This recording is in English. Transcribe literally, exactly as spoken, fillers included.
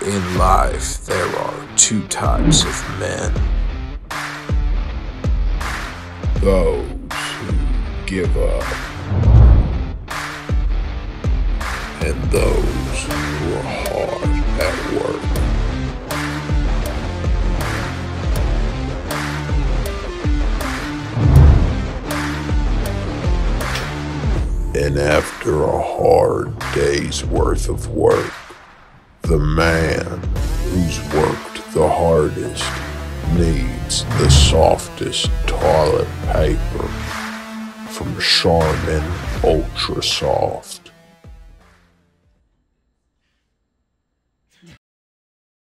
In life, there are two types of men. Those who give up, and those who are hard at work. And after a hard day's worth of work, the man who's worked the hardest needs the softest toilet paper from Charmin Ultra Soft.